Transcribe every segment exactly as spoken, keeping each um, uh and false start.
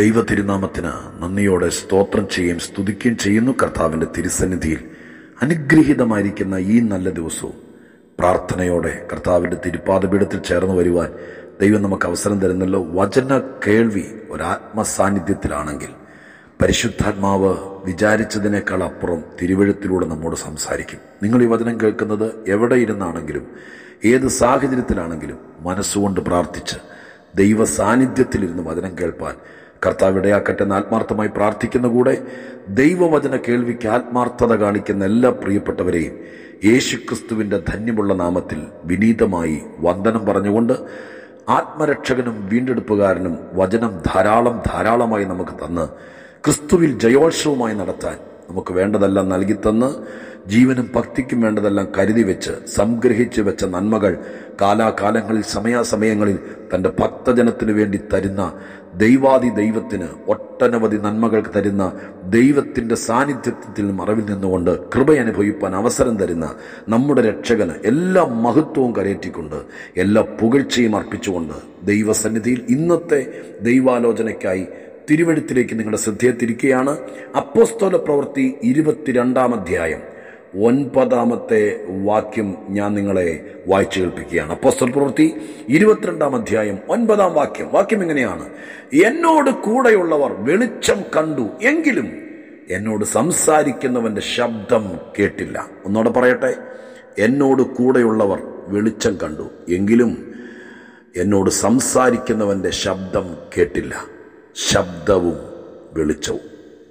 ദൈവ തിരുനാമത്തിന് നന്ദിയോടെ സ്തോത്രം ചെയ്യുകയും സ്തുതിക്കുകയും ചെയ്യുന്നു. കർത്താവിൻ്റെ തിരുസന്നിധിയിൽ അനുഗ്രഹീതമായിരിക്കുന്ന ഈ നല്ല ദിവസവും പ്രാർത്ഥനയോടെ കർത്താവിൻ്റെ തിരുപ്പാദപീഠത്തിൽ ചേർന്ന് വരുവാൻ ദൈവം നമുക്ക് അവസരം തരുന്നല്ലോ. വചന കേൾവി ഒരാത്മസാന്നിധ്യത്തിലാണെങ്കിൽ പരിശുദ്ധാത്മാവ് വിചാരിച്ചതിനേക്കാൾ അപ്പുറം തിരുവഴുത്തിലൂടെ നമ്മോട് സംസാരിക്കും. നിങ്ങൾ ഈ വചനം കേൾക്കുന്നത് എവിടെ ഇരുന്നാണെങ്കിലും ഏത് സാഹചര്യത്തിലാണെങ്കിലും മനസ്സുകൊണ്ട് പ്രാർത്ഥിച്ച് ദൈവ സാന്നിധ്യത്തിലിരുന്ന് വചനം കേൾപ്പാൻ കർത്താവ് ഇടയാക്കട്ടെ എന്ന് ആത്മാർത്ഥമായി പ്രാർത്ഥിക്കുന്ന കൂടെ ദൈവവചന കേൾവിക്ക് ആത്മാർത്ഥത കാണിക്കുന്ന എല്ലാ പ്രിയപ്പെട്ടവരെയും യേശുക്രിസ്തുവിൻ്റെ ധന്യമുള്ള നാമത്തിൽ വിനീതമായി വന്ദനം പറഞ്ഞുകൊണ്ട് ആത്മരക്ഷകനും വീണ്ടെടുപ്പുകാരനും വചനം ധാരാളം ധാരാളമായി നമുക്ക് തന്ന് ക്രിസ്തുവിൽ ജയോത്സവമായി നടത്താൻ നമുക്ക് വേണ്ടതെല്ലാം നൽകിത്തന്ന് ജീവനും ഭക്തിക്കും വേണ്ടതെല്ലാം കരുതി വെച്ച് സംഗ്രഹിച്ച് വെച്ച നന്മകൾ കാലാകാലങ്ങളിൽ സമയാസമയങ്ങളിൽ തൻ്റെ ഭക്തജനത്തിനു വേണ്ടി തരുന്ന ദൈവാദി ദൈവത്തിന് ഒട്ടനവധി നന്മകൾ തരുന്ന ദൈവത്തിൻ്റെ സാന്നിധ്യത്തിൽ മറവിൽ നിന്നുകൊണ്ട് കൃപ അനുഭവിപ്പാൻ അവസരം തരുന്ന നമ്മുടെ രക്ഷകന് എല്ലാ മഹത്വവും കരയേറ്റിക്കൊണ്ട് എല്ലാ പുകഴ്ചയും അർപ്പിച്ചുകൊണ്ട് ദൈവസന്നിധിയിൽ ഇന്നത്തെ ദൈവാലോചനയ്ക്കായി തിരുവഴുത്തിലേക്ക് നിങ്ങളുടെ ശ്രദ്ധയെ തിരിക്കുകയാണ്. അപ്പോസ്തല പ്രവൃത്തി ഇരുപത്തിരണ്ടാം അധ്യായം ഒൻപതാമത്തെ വാക്യം ഞാൻ നിങ്ങളെ വായിച്ചു കേൾപ്പിക്കുകയാണ്. അപ്പോസ്തല പ്രവൃത്തി ഇരുപത്തിരണ്ടാം അധ്യായം ഒൻപതാം വാക്യം. വാക്യം എങ്ങനെയാണ്? എന്നോട് കൂടെയുള്ളവർ വെളിച്ചം കണ്ടു, എങ്കിലും എന്നോട് സംസാരിക്കുന്നവന്റെ ശബ്ദം കേട്ടില്ല. ഒന്നോടെ പറയട്ടെ. എന്നോട് കൂടെയുള്ളവർ വെളിച്ചം കണ്ടു, എങ്കിലും എന്നോട് സംസാരിക്കുന്നവന്റെ ശബ്ദം കേട്ടില്ല. ശബ്ദവും വെളിച്ചവും.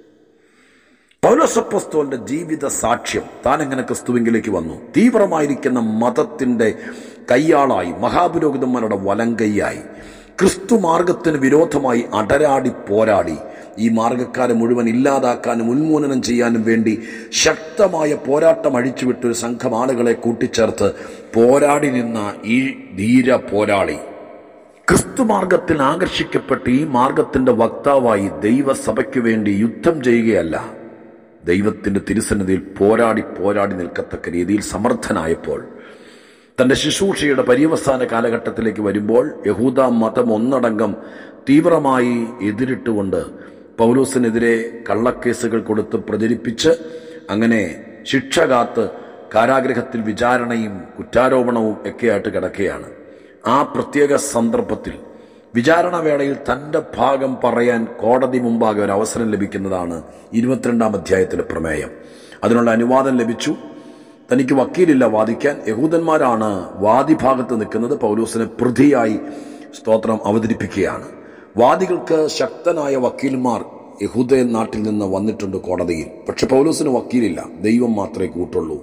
പൗലോസ് അപ്പോസ്തലന്റെ ജീവിത സാക്ഷ്യം. താൻ എങ്ങനെ ക്രിസ്തുവിലേക്ക് വന്നു, തീവ്രമായിരിക്കുന്ന മതത്തിന്റെ കയ്യാളായി, മഹാപുരോഹിതന്മാരുടെ വലങ്കയ്യായി, ക്രിസ്തു മാർഗത്തിന് വിരോധമായി അടരാടി പോരാടി ഈ മാർഗക്കാരെ മുഴുവൻ ഇല്ലാതാക്കാനും ഉന്മൂലനം ചെയ്യാനും വേണ്ടി ശക്തമായ പോരാട്ടം അഴിച്ചുവിട്ടൊരു സംഘം ആളുകളെ കൂട്ടിച്ചേർത്ത് പോരാടി നിന്ന ഈ ധീര പോരാളി ക്രിസ്തു മാർഗത്തിൽ ആകർഷിക്കപ്പെട്ട് ഈ മാർഗത്തിന്റെ വക്താവായി ദൈവസഭയ്ക്ക് വേണ്ടി യുദ്ധം ചെയ്യുകയല്ല, ദൈവത്തിന്റെ തിരുസന്നിധിയിൽ പോരാടി പോരാടി നിൽക്കത്തക്ക രീതിയിൽ സമർത്ഥനായപ്പോൾ തന്റെ ശുശ്രൂഷയുടെ പര്യവസാന കാലഘട്ടത്തിലേക്ക് വരുമ്പോൾ യഹൂദ മതം ഒന്നടങ്കം തീവ്രമായി എതിരിട്ടുകൊണ്ട് പൗലോസിനെതിരെ കള്ളക്കേസുകൾ കൊടുത്ത് പ്രചരിപ്പിച്ച് അങ്ങനെ ശിക്ഷ കാത്ത് കാരാഗ്രഹത്തിൽ വിചാരണയും കുറ്റാരോപണവും ഒക്കെയായിട്ട് കിടക്കുകയാണ്. ആ പ്രത്യേക സന്ദർഭത്തിൽ വിചാരണവേളയിൽ തൻ്റെ ഭാഗം പറയാൻ കോടതി മുമ്പാകെ ഒരു അവസരം ലഭിക്കുന്നതാണ് ഇരുപത്തിരണ്ടാം അധ്യായത്തിലെ പ്രമേയം. അതിനുള്ള അനുവാദം ലഭിച്ചു. തനിക്ക് വക്കീലില്ല വാദിക്കാൻ. യഹൂദന്മാരാണ് വാദിഭാഗത്ത് നിൽക്കുന്നത്. പൗലോസിനെ പ്രതിയായി സ്തോത്രം അവതരിപ്പിക്കുകയാണ്. വാദികൾക്ക് ശക്തനായ വക്കീൽമാർ യഹൂദ നാട്ടിൽ നിന്ന് വന്നിട്ടുണ്ട് കോടതിയിൽ. പക്ഷെ പൗലോസിന് വക്കീലില്ല, ദൈവം മാത്രമേ കൂട്ടുള്ളൂ.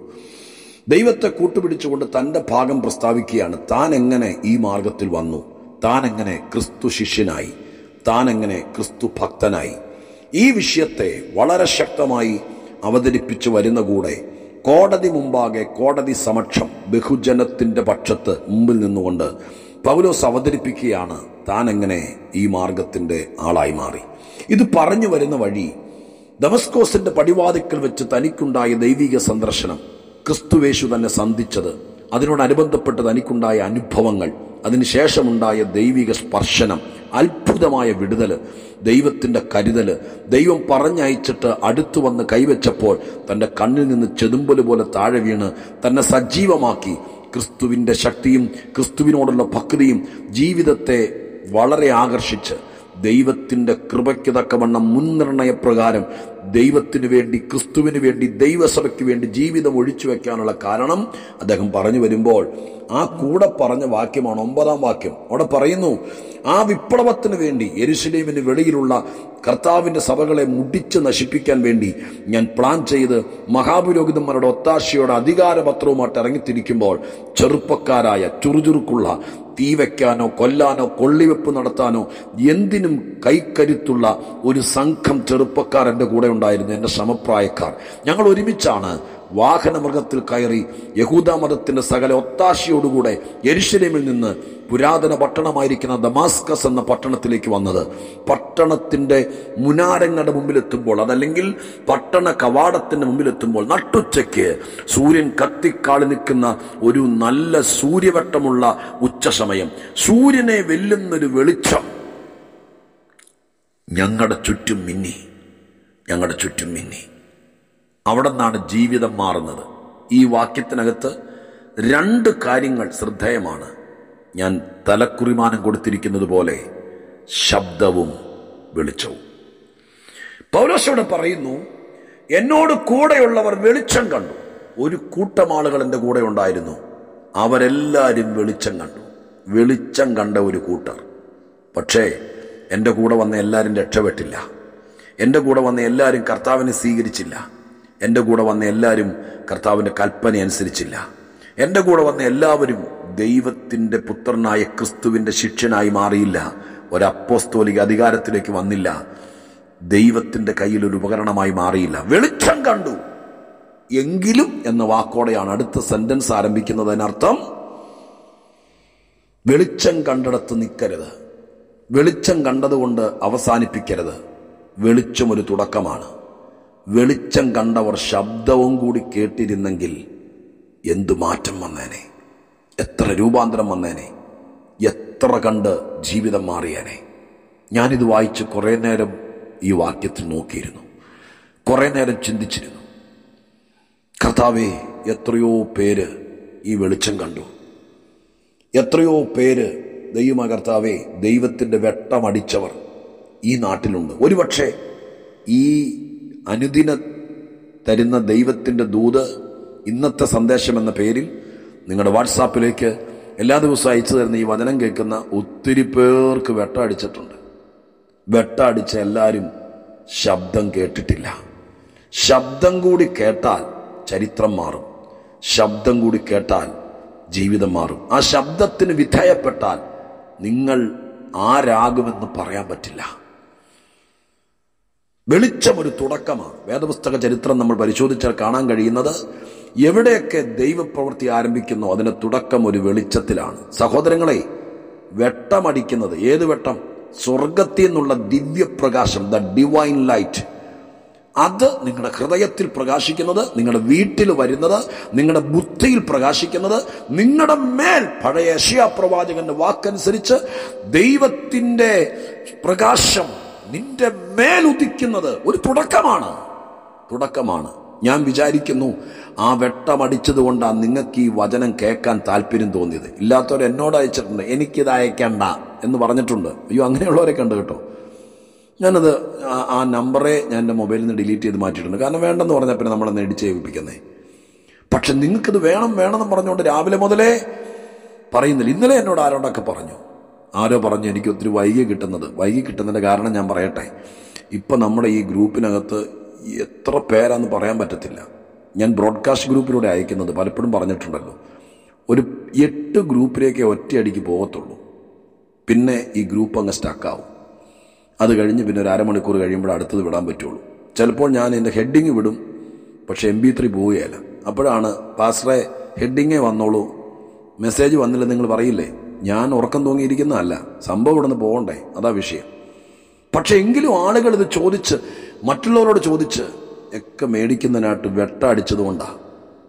ദൈവത്തെ കൂട്ടുപിടിച്ചുകൊണ്ട് തൻ്റെ ഭാഗം പ്രസ്താവിക്കുകയാണ്. താൻ എങ്ങനെ ഈ മാർഗത്തിൽ വന്നു, താൻ എങ്ങനെ ക്രിസ്തു ശിഷ്യനായി, താൻ എങ്ങനെ ക്രിസ്തു ഭക്തനായി. ഈ വിഷയത്തെ വളരെ ശക്തമായി അവതരിപ്പിച്ചു വരുന്ന കൂടെ കോടതി മുമ്പാകെ, കോടതി സമക്ഷം ബഹുജനത്തിന്റെ പക്ഷത്ത് മുമ്പിൽ നിന്നുകൊണ്ട് പൗലോസ് അവതരിപ്പിക്കുകയാണ് താൻ എങ്ങനെ ഈ മാർഗത്തിന്റെ ആളായി മാറി. ഇത് പറഞ്ഞു വരുന്ന വഴി ദമസ്കോസിന്റെ പടിവാതിക്കൽ വെച്ച് തനിക്കുണ്ടായ ദൈവിക സന്ദർശനം, ക്രിസ്തുവേശു തന്നെ സന്ധിച്ചത്, അതിനോടനുബന്ധപ്പെട്ട് തനിക്കുണ്ടായ അനുഭവങ്ങൾ, അതിനുശേഷമുണ്ടായ ദൈവിക സ്പർശനം, അത്ഭുതമായ വിടുതൽ, ദൈവത്തിൻ്റെ കരുതൽ, ദൈവം പറഞ്ഞയച്ചിട്ട് അടുത്തു വന്ന് കൈവച്ചപ്പോൾ തൻ്റെ കണ്ണിൽ നിന്ന് ചെതുമ്പല് പോലെ താഴെ വീണ് തന്നെ സജീവമാക്കി. ക്രിസ്തുവിൻ്റെ ശക്തിയും ക്രിസ്തുവിനോടുള്ള ഭക്തിയും ജീവിതത്തെ വളരെ ആകർഷിച്ച് ദൈവത്തിൻ്റെ കൃപയ്ക്ക് തക്കവണ്ണം മുൻനിർണയപ്രകാരം ദൈവത്തിന് വേണ്ടി, ക്രിസ്തുവിന് വേണ്ടി, ദൈവസഭയ്ക്ക് വേണ്ടി ജീവിതം ഒഴിച്ചു വെക്കാനുള്ള കാരണം അദ്ദേഹം പറഞ്ഞു വരുമ്പോൾ ആ കൂടെ പറഞ്ഞ വാക്യമാണ് ഒമ്പതാം വാക്യം. അവിടെ പറയുന്നു, ആ വിപ്ലവത്തിന് വേണ്ടി യെരുശലേമിന് വെളിയിലുള്ള കർത്താവിൻ്റെ സഭകളെ മുടിച്ച് നശിപ്പിക്കാൻ വേണ്ടി ഞാൻ പ്ലാൻ ചെയ്ത് മഹാപുരോഹിതന്മാരുടെ ഒത്താശയോടെ അധികാരപത്രവുമായിട്ട് ഇറങ്ങിത്തിരിക്കുമ്പോൾ ചെറുപ്പക്കാരായ ചുറുചുറുക്കുള്ള തീ വയ്ക്കാനോ കൊല്ലാനോ കൊള്ളിവെപ്പ് നടത്താനോ എന്തിനും കൈക്കരുത്തുള്ള ഒരു സംഘം ചെറുപ്പക്കാർ എൻ്റെ കൂടെ ഉണ്ടായിരുന്നു, എൻ്റെ സമപ്രായക്കാർ. ഞങ്ങൾ ഒരുമിച്ചാണ് വാഹനമൃഗത്തിൽ കയറി യഹൂദ മതത്തിന്റെ സകല ഒത്താശയോടുകൂടെ യെരുശലേമിൽ നിന്ന് പുരാതന പട്ടണമായിരിക്കുന്ന ദമാസ്കസ് എന്ന പട്ടണത്തിലേക്ക് വന്നത്. പട്ടണത്തിന്റെ മുനാരങ്ങളുടെ മുമ്പിലെത്തുമ്പോൾ, അതല്ലെങ്കിൽ പട്ടണ കവാടത്തിന്റെ മുമ്പിലെത്തുമ്പോൾ നട്ടുച്ചയ്ക്ക് സൂര്യൻ കത്തിക്കാളി നിൽക്കുന്ന ഒരു നല്ല സൂര്യവട്ടമുള്ള ഉച്ച സമയം, സൂര്യനെ വെല്ലുന്നൊരു വെളിച്ചം ഞങ്ങളുടെ ചുറ്റും മിന്നി, ഞങ്ങളുടെ ചുറ്റും മിന്നി. അവിടെ നിന്നാണ് ജീവിതം മാറുന്നത്. ഈ വാക്യത്തിനകത്ത് രണ്ട് കാര്യങ്ങൾ ശ്രദ്ധേയമാണ്. ഞാൻ തലക്കുറിമാനം കൊടുത്തിരിക്കുന്നത് പോലെ ശബ്ദവും വെളിച്ചവും. പൗലോസോട് പറയുന്നു, എന്നോട് കൂടെയുള്ളവർ വെളിച്ചം കണ്ടു. ഒരു കൂട്ടം ആളുകൾ എൻ്റെ കൂടെ ഉണ്ടായിരുന്നു, അവരെല്ലാവരും വെളിച്ചം കണ്ടു. വെളിച്ചം കണ്ട ഒരു കൂട്ടർ. പക്ഷേ എൻ്റെ കൂടെ വന്ന എല്ലാവരും രക്ഷപ്പെട്ടില്ല. എൻ്റെ കൂടെ വന്ന എല്ലാവരും കർത്താവിനെ സ്വീകരിച്ചില്ല. എൻ്റെ കൂടെ വന്ന എല്ലാവരും കർത്താവിൻ്റെ കൽപ്പന അനുസരിച്ചില്ല. എൻ്റെ കൂടെ വന്ന എല്ലാവരും ദൈവത്തിൻ്റെ പുത്രനായ ക്രിസ്തുവിൻ്റെ ശിഷ്യനായി മാറിയില്ല. ഒരു അപ്പോസ്തോലിക അധികാരത്തിലേക്ക് വന്നില്ല. ദൈവത്തിൻ്റെ കയ്യിൽ ഒരു ഉപകരണമായി മാറിയില്ല. വെളിച്ചം കണ്ടു എങ്കിലും എന്ന വാക്കോടെയാണ് അടുത്ത സെന്റൻസ് ആരംഭിക്കുന്നത്. അതിനർത്ഥം വെളിച്ചം കണ്ടിടത്ത് നിൽക്കരുത്. വെളിച്ചം കണ്ടതുകൊണ്ട് അവസാനിപ്പിക്കരുത്. വെളിച്ചം ഒരു തുടക്കമാണ്. വെളിച്ചം കണ്ടവർ ശബ്ദവും കൂടി കേട്ടിരുന്നെങ്കിൽ എന്തു മാറ്റം വന്നേനെ, എത്ര രൂപാന്തരം വന്നേനെ, എത്ര കണ്ട് ജീവിതം മാറിയേനെ. ഞാനിത് വായിച്ച് കുറേ നേരം ഈ വാക്യത്തിൽ നോക്കിയിരുന്നു, കുറേ നേരം ചിന്തിച്ചിരുന്നു. കർത്താവേ, എത്രയോ പേര് ഈ വെളിച്ചം കണ്ടു. എത്രയോ പേര് ദൈവമ കർത്താവേ ദൈവത്തിൻ്റെ വെട്ടമടിച്ചവർ ഈ നാട്ടിലുണ്ട്. ഒരുപക്ഷെ ഈ അനുദിന തരുന്ന ദൈവത്തിൻ്റെ ദൂത് ഇന്നത്തെ സന്ദേശം എന്ന പേരിൽ നിങ്ങളുടെ വാട്സാപ്പിലേക്ക് എല്ലാ ദിവസവും അയച്ചു തരുന്ന ഈ വചനം കേൾക്കുന്ന ഒത്തിരി പേർക്ക് വെട്ട അടിച്ചിട്ടുണ്ട്. വെട്ട അടിച്ച എല്ലാവരും ശബ്ദം കേട്ടിട്ടില്ല. ശബ്ദം കൂടി കേട്ടാൽ ചരിത്രം മാറും. ശബ്ദം കൂടി കേട്ടാൽ ജീവിതം മാറും. ആ ശബ്ദത്തിന് വിധേയപ്പെട്ടാൽ നിങ്ങൾ ആരാകുമെന്ന് പറയാൻ പറ്റില്ല. വെളിച്ചം ഒരു തുടക്കമാണ്. വേദപുസ്തക ചരിത്രം നമ്മൾ പരിശോധിച്ചാൽ കാണാൻ കഴിയുന്നത്, എവിടെയൊക്കെ ദൈവപ്രവൃത്തി ആരംഭിക്കുന്നോ അതിന് തുടക്കം ഒരു വെളിച്ചത്തിലാണ്. സഹോദരങ്ങളെ, വെട്ടമടിക്കുന്നത് ഏത് വെട്ടം? സ്വർഗത്തിൽ നിന്നുള്ള ദിവ്യപ്രകാശം, ദ ഡിവൈൻ ലൈറ്റ്. അത് നിങ്ങളുടെ ഹൃദയത്തിൽ പ്രകാശിക്കുന്നത്, നിങ്ങളുടെ വീട്ടിൽ വരുന്നത്, നിങ്ങളുടെ ബുദ്ധിയിൽ പ്രകാശിക്കുന്നത്, നിങ്ങളുടെ മേൽ പഴയ യെശയ്യാ പ്രവാചകന്റെ വാക്കനുസരിച്ച് ദൈവത്തിൻ്റെ പ്രകാശം നിന്റെ മേൽ ഉദിക്കുന്നത് ഒരു തുടക്കമാണ്. തുടക്കമാണ്. ഞാൻ വിചാരിക്കുന്നു ആ വെട്ടമടിച്ചത് കൊണ്ടാണ് നിങ്ങൾക്ക് ഈ വചനം കേൾക്കാൻ താല്പര്യം തോന്നിയത്. ഇല്ലാത്തവർ എന്നോട് അയച്ചിട്ടുണ്ട്, എനിക്കിത് അയക്കണ്ട എന്ന് പറഞ്ഞിട്ടുണ്ട്. അയ്യോ, അങ്ങനെയുള്ളവരൊക്കെ ഉണ്ട് കേട്ടോ. ഞാനത് ആ നമ്പറെ ഞാൻ എൻ്റെ മൊബൈലിൽ നിന്ന് ഡിലീറ്റ് ചെയ്ത് മാറ്റിയിട്ടുണ്ട്. കാരണം വേണ്ടെന്ന് പറഞ്ഞാൽ പിന്നെ നമ്മളെന്ന് എഡിറ്റ് ചെയ്യിപ്പിക്കുന്നേ. പക്ഷെ നിങ്ങൾക്കിത് വേണം വേണമെന്ന് പറഞ്ഞുകൊണ്ട് രാവിലെ മുതലേ പറയുന്നില്ല. ഇന്നലെ എന്നോട് ആരോടൊക്കെ പറഞ്ഞു, ആരോ പറഞ്ഞു എനിക്ക് ഒത്തിരി വൈകി കിട്ടുന്നത്. വൈകി കിട്ടുന്നതിൻ്റെ കാരണം ഞാൻ പറയട്ടെ. ഇപ്പം നമ്മുടെ ഈ ഗ്രൂപ്പിനകത്ത് എത്ര പേരാന്ന് പറയാൻ പറ്റത്തില്ല. ഞാൻ ബ്രോഡ്കാസ്റ്റ് ഗ്രൂപ്പിലൂടെ അയക്കുന്നത് പലപ്പോഴും പറഞ്ഞിട്ടുണ്ടല്ലോ. ഒരു എട്ട് ഗ്രൂപ്പിലേക്ക് ഒറ്റയടിക്ക് പോകത്തുള്ളൂ. പിന്നെ ഈ ഗ്രൂപ്പ് അങ്ങ് സ്റ്റക്കാവും. അത് കഴിഞ്ഞ് പിന്നെ ഒരു അരമണിക്കൂർ കഴിയുമ്പോൾ അടുത്തത് വിടാൻ പറ്റുള്ളൂ. ചിലപ്പോൾ ഞാൻ എൻ്റെ ഹെഡിങ് വിടും, പക്ഷേ എം ബി ത്രീ പോവുകയല്ല. അപ്പോഴാണ് പാസ്റ്ററെ ഹെഡിങ്ങേ വന്നോളൂ, മെസ്സേജ് വന്നില്ല നിങ്ങൾ പറയില്ലേ. ഞാൻ ഉറക്കം തൂങ്ങിയിരിക്കുന്നതല്ല, സംഭവം ഇവിടെ നിന്ന് പോകണ്ടേ, അതാ വിഷയം. പക്ഷെ എങ്കിലും ആളുകൾ ഇത് ചോദിച്ച് മറ്റുള്ളവരോട് ചോദിച്ച് ഒക്കെ മേടിക്കുന്നതിനായിട്ട് വെട്ട അടിച്ചതുകൊണ്ടാണ്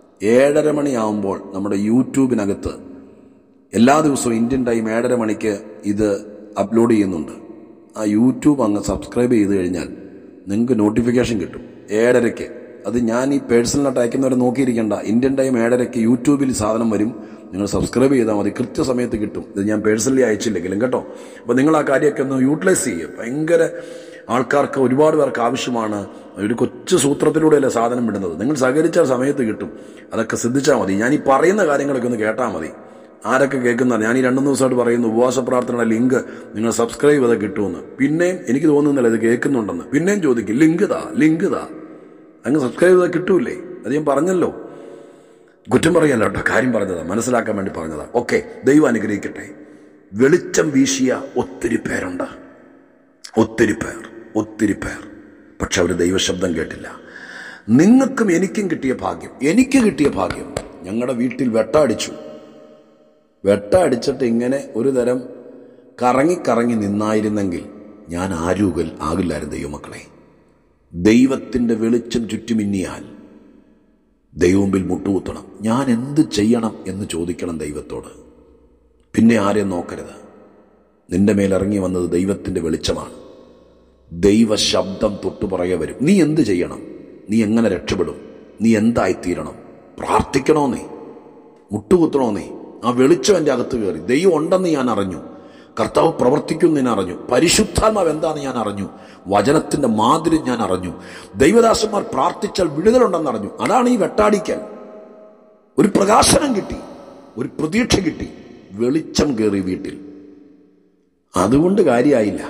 ഏഴര മണിയാവുമ്പോൾ നമ്മുടെ യൂട്യൂബിനകത്ത് എല്ലാ ദിവസവും ഇന്ത്യൻ ടൈം ഏഴര മണിക്ക് ഇത് അപ്ലോഡ് ചെയ്യുന്നുണ്ട്. ആ യൂട്യൂബ് അങ്ങ് സബ്സ്ക്രൈബ് ചെയ്ത് കഴിഞ്ഞാൽ നിങ്ങൾക്ക് നോട്ടിഫിക്കേഷൻ കിട്ടും ഏഴരയ്ക്ക്. അത് ഞാൻ ഈ പേഴ്സണലായിട്ട് അയക്കുന്നവരെ നോക്കിയിരിക്കേണ്ട. ഇന്ത്യൻ ടൈം ഏഴരയ്ക്ക് യൂട്യൂബിൽ സാധനം വരും. നിങ്ങൾ സബ്സ്ക്രൈബ് ചെയ്താൽ മതി, കൃത്യസമയത്ത് കിട്ടും. ഇത് ഞാൻ പേഴ്സണലി അയച്ചില്ലെങ്കിലും കേട്ടോ. അപ്പോൾ നിങ്ങൾ ആ കാര്യമൊക്കെ ഒന്ന് യൂട്ടിലൈസ് ചെയ്യുക. ഭയങ്കര ആൾക്കാർക്ക്, ഒരുപാട് പേർക്ക് ആവശ്യമാണ്. ഒരു കൊച്ചു സൂത്രത്തിലൂടെയല്ലേ സാധനം വിടുന്നത്. നിങ്ങൾ സഹകരിച്ചാൽ സമയത്ത് കിട്ടും. അതൊക്കെ ശ്രദ്ധിച്ചാൽ മതി. ഞാൻ ഈ പറയുന്ന കാര്യങ്ങളൊക്കെ ഒന്ന് കേട്ടാൽ മതി. ആരൊക്കെ കേൾക്കുന്നതാണ്. ഞാൻ ഈ രണ്ടു ദിവസമായിട്ട് പറയുന്നു ഉപവാസ പ്രാർത്ഥനയുടെ ലിങ്ക് നിങ്ങൾ സബ്സ്ക്രൈബ് ചെയ്താൽ കിട്ടുമെന്ന്. പിന്നെയും എനിക്ക് തോന്നുന്നില്ല ഇത് കേൾക്കുന്നുണ്ടെന്ന്. പിന്നെയും ചോദിക്കും ലിങ്ക് താ ലിങ്ക് താ അങ്ങ് സബ്സ്ക്രൈബ് ചെയ്താൽ കിട്ടൂലേ. അത് ഞാൻ പറഞ്ഞല്ലോ, കുറ്റം പറയല്ല കേട്ടോ, കാര്യം പറഞ്ഞതാ, മനസ്സിലാക്കാൻ വേണ്ടി പറഞ്ഞതാ. ഓക്കെ, ദൈവം അനുഗ്രഹിക്കട്ടെ. വെളിച്ചം വീശിയ ഒത്തിരി പേരുണ്ട്, ഒത്തിരി പേർ ഒത്തിരി പേർ പക്ഷെ അവർ ദൈവശബ്ദം കേട്ടില്ല. നിങ്ങൾക്കും എനിക്കും കിട്ടിയ ഭാഗ്യം, എനിക്ക് കിട്ടിയ ഭാഗ്യം, ഞങ്ങളുടെ വീട്ടിൽ വെട്ട അടിച്ചു. വെട്ട അടിച്ചിട്ട് ഇങ്ങനെ ഒരു തരം കറങ്ങി കറങ്ങി നിന്നായിരുന്നെങ്കിൽ ഞാൻ ആരൂകൽ ആകില്ലായിരുന്നു. ദൈവമക്കളെ, ദൈവത്തിൻ്റെ വെളിച്ചം ചുറ്റുമിന്നിയാൽ ദൈവമുമ്പിൽ മുട്ടുകുത്തണം. ഞാൻ എന്ത് ചെയ്യണം എന്ന് ചോദിക്കണം ദൈവത്തോട്. പിന്നെ ആരെയും നോക്കരുത്. നിന്റെ മേലിറങ്ങി വന്നത് ദൈവത്തിൻ്റെ വെളിച്ചമാണ്. ദൈവ ശബ്ദം തൊട്ടുപുറകെ വരും. നീ എന്ത് ചെയ്യണം? നീ എങ്ങനെ രക്ഷപ്പെടും? നീ എന്തായിത്തീരണം? പ്രാർത്ഥിക്കണോ? നീ മുട്ടുകുത്തണോ? നീ ആ വെളിച്ചം എൻ്റെ അകത്ത് കയറി. ദൈവം ഉണ്ടെന്ന് ഞാൻ അറിഞ്ഞു. കർത്താവ് പ്രവർത്തിക്കുമെന്ന് ഞാൻ അറിഞ്ഞു. പരിശുദ്ധാത്മാവ് എന്താണെന്ന് ഞാൻ അറിഞ്ഞു. വചനത്തിൻ്റെ മാതിരി ഞാൻ അറിഞ്ഞു. ദൈവദാസന്മാർ പ്രാർത്ഥിച്ചാൽ വിടുതലുണ്ടെന്ന് അറിഞ്ഞു. അതാണ് ഈ വെട്ടാടിക്കൽ. ഒരു പ്രകാശനം കിട്ടി, ഒരു പ്രതീക്ഷ കിട്ടി, വെളിച്ചം കയറി വീട്ടിൽ. അതുകൊണ്ട് കാര്യമായില്ല.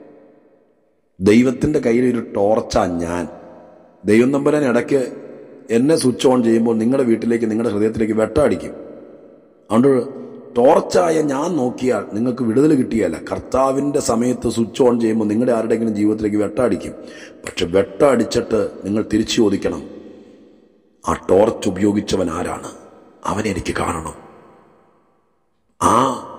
ദൈവത്തിൻ്റെ കയ്യിലൊരു ടോർച്ചാ ഞാൻ. ദൈവം തമ്പുരാൻ ഇടയ്ക്ക് എന്നെ സ്വിച്ച് ഓൺ ചെയ്യുമ്പോൾ നിങ്ങളുടെ വീട്ടിലേക്ക്, നിങ്ങളുടെ ഹൃദയത്തിലേക്ക് വെട്ടടിക്കും. അതുകൊണ്ട് ടോർച്ചായ ഞാൻ നോക്കിയാൽ നിങ്ങൾക്ക് വിടുതൽ കിട്ടിയല്ല. കർത്താവിൻ്റെ സമയത്ത് സ്വിച്ച് ഓൺ ചെയ്യുമ്പോൾ നിങ്ങളുടെ ആരുടെയെങ്കിലും ജീവിതത്തിലേക്ക് വെട്ടടിക്കും. പക്ഷെ വെട്ടടിച്ചിട്ട് നിങ്ങൾ തിരിച്ചു ചോദിക്കണം, ആ ടോർച്ച് ഉപയോഗിച്ചവൻ ആരാണ്? അവനെ എനിക്ക് കാണണം. ആ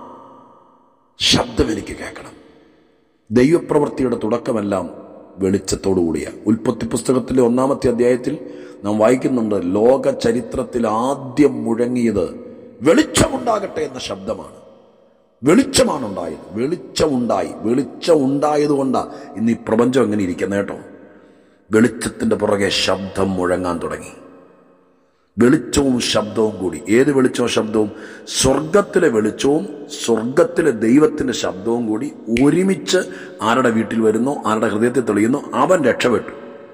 ശബ്ദം എനിക്ക് കേൾക്കണം. ദൈവപ്രവൃത്തിയുടെ തുടക്കമെല്ലാം വെളിച്ചത്തോടു കൂടിയ. ഉൽപ്പത്തി പുസ്തകത്തിലെ ഒന്നാമത്തെ അധ്യായത്തിൽ നാം വായിക്കുന്നുണ്ട്, ലോക ചരിത്രത്തിൽ ആദ്യം മുഴങ്ങിയത് വെളിച്ചമുണ്ടാകട്ടെ എന്ന ശബ്ദമാണ്. വെളിച്ചമാണ് ഉണ്ടായത്. വെളിച്ചമുണ്ടായി. വെളിച്ചം ഉണ്ടായതുകൊണ്ടാണ് ഇന്ന് ഈ പ്രപഞ്ചം എങ്ങനെ ഇരിക്കുന്നത് കേട്ടോ. വെളിച്ചത്തിൻ്റെ പുറകെ ശബ്ദം മുഴങ്ങാൻ തുടങ്ങി. വെളിച്ചവും ശബ്ദവും കൂടി. ഏത് വെളിച്ചവും ശബ്ദവും? സ്വർഗത്തിലെ വെളിച്ചവും സ്വർഗത്തിലെ ദൈവത്തിൻ്റെ ശബ്ദവും കൂടി ഒരുമിച്ച് ആരുടെ വീട്ടിൽ വരുന്നോ, ആരുടെ ഹൃദയത്തിൽ തെളിയുന്നോ, അവൻ രക്ഷപ്പെട്ടു.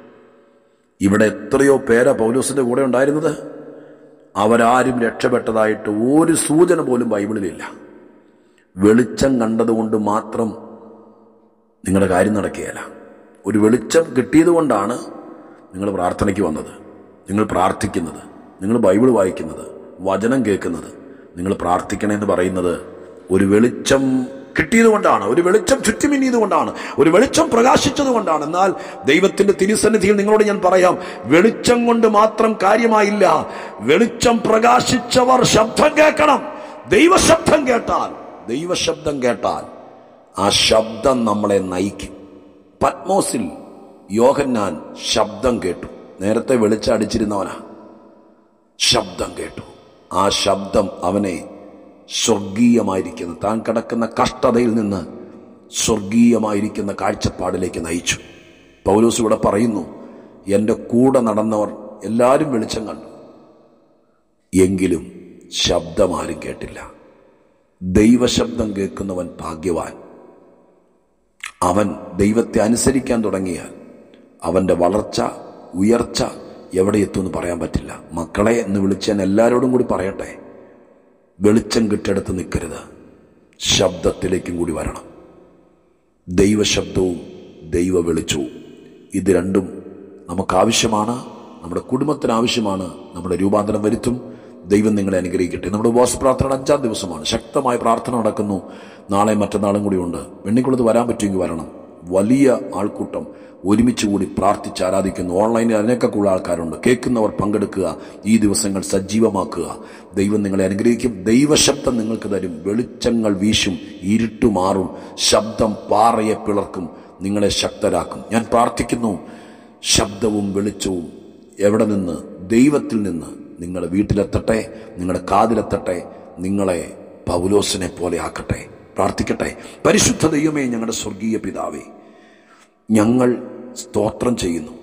ഇവിടെ എത്രയോ പേരാ പൗലോസിന്റെ കൂടെ ഉണ്ടായിരുന്നത്. അവരാരും രക്ഷപ്പെട്ടതായിട്ട് ഒരു സൂചന പോലും ബൈബിളിലില്ല. വെളിച്ചം കണ്ടതുകൊണ്ട് മാത്രം നിങ്ങളുടെ കാര്യം നടക്കുകയില്ല. ഒരു വെളിച്ചം കിട്ടിയത് കൊണ്ടാണ് നിങ്ങൾ പ്രാർത്ഥനയ്ക്ക് വന്നത്, നിങ്ങൾ പ്രാർത്ഥിക്കുന്നത്, നിങ്ങൾ ബൈബിൾ വായിക്കുന്നത്, വചനം കേൾക്കുന്നത്. നിങ്ങൾ പ്രാർത്ഥിക്കണമെന്ന് പറയുന്നത് ഒരു വെളിച്ചം കിട്ടിയത് കൊണ്ടാണ്, ഒരു വെളിച്ചം ചുറ്റുമിന്നിയത് കൊണ്ടാണ്, ഒരു വെളിച്ചം പ്രകാശിച്ചത് കൊണ്ടാണ്. എന്നാൽ ദൈവത്തിന്റെ തിരുസന്നിധിയിൽ നിങ്ങളോട് ഞാൻ പറയാം, വെളിച്ചം കൊണ്ട് മാത്രം കാര്യമായില്ല. വെളിച്ചം പ്രകാശിച്ചവർ ശബ്ദം കേൾക്കണം. ദൈവശബ്ദം കേട്ടാൽ ദൈവശബ്ദം കേട്ടാൽ ആ ശബ്ദം നമ്മളെ നയിക്കും. പത്മോസിൽ യോഹന്നാൻ ശബ്ദം കേട്ടു. നേരത്തെ വെളിച്ചം അടിച്ചിരുന്നവനാ. ശബ്ദം കേട്ടു. ആ ശബ്ദം അവനെ സ്വർഗീയമായിരിക്കുന്ന, താൻ കിടക്കുന്ന കഷ്ടതയിൽ നിന്ന് സ്വർഗീയമായിരിക്കുന്ന കാഴ്ചപ്പാടിലേക്ക് നയിച്ചു. പൗലോസ് ഇവിടെ പറയുന്നു, എൻ്റെ കൂടെ നടന്നവർ എല്ലാവരും വെളിച്ചം കണ്ടു, എങ്കിലും ശബ്ദം ആരും കേട്ടില്ല. ദൈവശബ്ദം കേൾക്കുന്നവൻ ഭാഗ്യവാൻ. അവൻ ദൈവത്തെ അനുസരിക്കാൻ തുടങ്ങിയാൽ അവൻ്റെ വളർച്ച, ഉയർച്ച എവിടെ എത്തുമെന്ന് പറയാൻ പറ്റില്ല. മക്കളെ എന്ന് വിളിച്ചാൽ എല്ലാവരോടും കൂടി പറയട്ടെ, വെളിച്ചം കിട്ടിയെടുത്ത് നിൽക്കരുത്, ശബ്ദത്തിലേക്കും കൂടി വരണം. ദൈവശബ്ദവും ദൈവ വെളിച്ചവും ഇത് രണ്ടും നമുക്കാവശ്യമാണ്. നമ്മുടെ കുടുംബത്തിന് ആവശ്യമാണ്. നമ്മുടെ രൂപാന്തരം വരുത്തും. ദൈവം നിങ്ങളെ അനുഗ്രഹിക്കട്ടെ. നമ്മുടെ ഉപവാസ പ്രാർത്ഥന അഞ്ചാം ദിവസമാണ്. ശക്തമായ പ്രാർത്ഥന നടക്കുന്നു. നാളെ മറ്റന്നാളും കൂടി ഉണ്ട്. വെണ്ണിക്കുളത്ത് വരാൻ പറ്റുമെങ്കിൽ വരണം. വലിയ ആൾക്കൂട്ടം ഒരുമിച്ച് കൂടി പ്രാർത്ഥിച്ച് ആരാധിക്കുന്നു. ഓൺലൈനിൽ അതിനൊക്കെ കൂടുതൽ ആൾക്കാരുണ്ട്. കേൾക്കുന്നവർ പങ്കെടുക്കുക. ഈ ദിവസങ്ങൾ സജീവമാക്കുക. ദൈവം നിങ്ങളെ അനുഗ്രഹിക്കും. ദൈവശബ്ദം നിങ്ങൾക്ക് തരും. വെളിച്ചങ്ങൾ വീശും, ഇരുട്ടു മാറും, ശബ്ദം പാറയെ പിളർക്കും, നിങ്ങളെ ശക്തരാക്കും. ഞാൻ പ്രാർത്ഥിക്കുന്നു, ശബ്ദവും വെളിച്ചവും എവിടെ നിന്ന്? ദൈവത്തിൽ നിന്ന് നിങ്ങളുടെ വീട്ടിലെത്തട്ടെ, നിങ്ങളുടെ കാതിലെത്തട്ടെ, നിങ്ങളെ പൗലോസിനെ പോലെ ആക്കട്ടെ. പ്രാർത്ഥിക്കട്ടെ. പരിശുദ്ധ ദൈവമേ, ഞങ്ങളുടെ സ്വർഗീയ പിതാവേ, ഞങ്ങൾ സ്തോത്രം ചെയ്യുന്നു.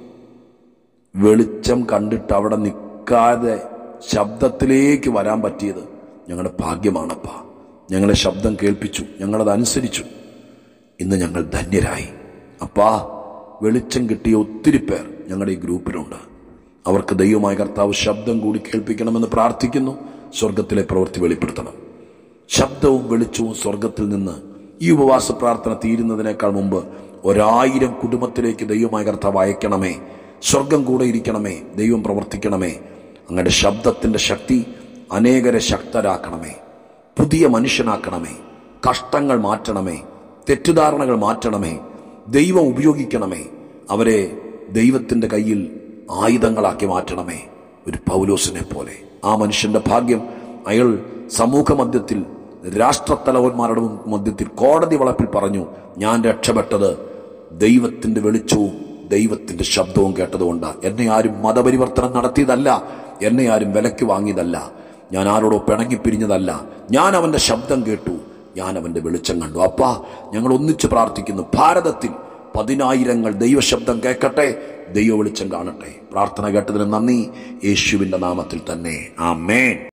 വെളിച്ചം കണ്ടിട്ട് അവിടെ നിൽക്കാതെ ശബ്ദത്തിലേക്ക് വരാൻ പറ്റിയത് ഞങ്ങളുടെ ഭാഗ്യമാണപ്പാ. ഞങ്ങളെ ശബ്ദം കേൾപ്പിച്ചു, ഞങ്ങളതനുസരിച്ചു. ഇന്ന് ഞങ്ങൾ ധന്യരായി അപ്പാ. വെളിച്ചം കിട്ടിയ ഒത്തിരി പേർ ഞങ്ങളുടെ ഈ ഗ്രൂപ്പിലുണ്ട്. അവർക്ക് ദൈവമായ കർത്താവ് ശബ്ദം കൂടി കേൾപ്പിക്കണമെന്ന് പ്രാർത്ഥിക്കുന്നു. സ്വർഗത്തിലെ പ്രവൃത്തി വെളിപ്പെടുത്തണം. ശബ്ദവും വെളിച്ചവും സ്വർഗത്തിൽ നിന്ന് ഈ ഉപവാസ പ്രാർത്ഥന തീരുന്നതിനേക്കാൾ മുമ്പ് ഒരായിരം കുടുംബത്തിലേക്ക് ദൈവമായ കർത്താവ് അയക്കണമേ. സ്വർഗം കൂടെ ഇരിക്കണമേ. ദൈവം പ്രവർത്തിക്കണമേ. അങ്ങയുടെ ശബ്ദത്തിൻ്റെ ശക്തി അനേകരെ ശക്തരാക്കണമേ. പുതിയ മനുഷ്യനാക്കണമേ. കഷ്ടങ്ങൾ മാറ്റണമേ. തെറ്റിദ്ധാരണകൾ മാറ്റണമേ. ദൈവം ഉപയോഗിക്കണമേ. അവരെ ദൈവത്തിൻ്റെ കയ്യിൽ ആയുധങ്ങളാക്കി മാറ്റണമേ. ഒരു പൗലോസിനെ പോലെ. ആ മനുഷ്യൻ്റെ ഭാഗ്യം, അയാൾ സമൂഹ മധ്യത്തിൽ, രാഷ്ട്രത്തലവന്മാരുടെ മധ്യത്തിൽ, കോടതി വളപ്പിൽ പറഞ്ഞു, ഞാൻ രക്ഷപ്പെട്ടത് ദൈവത്തിൻ്റെ വെളിച്ചവും ദൈവത്തിൻ്റെ ശബ്ദവും കേട്ടതുകൊണ്ടാണ്. എന്നെ ആരും മതപരിവർത്തനം നടത്തിയതല്ല, എന്നെ ആരും വിലയ്ക്ക് വാങ്ങിയതല്ല, ഞാൻ ആരോടോ പിണങ്ങിപ്പിരിഞ്ഞതല്ല. ഞാൻ അവൻ്റെ ശബ്ദം കേട്ടു, ഞാൻ അവൻ്റെ വെളിച്ചം കണ്ടു. അപ്പാ, ഞങ്ങൾ ഒന്നിച്ച് പ്രാർത്ഥിക്കുന്നു. ഭാരതത്തിൽ പതിനായിരങ്ങൾ ദൈവശബ്ദം കേൾക്കട്ടെ, ദൈവ വെളിച്ചം കാണട്ടെ. പ്രാർത്ഥന കേട്ടതിന് നന്ദി, യേശുവിൻ്റെ നാമത്തിൽ തന്നെ. ആമേൻ.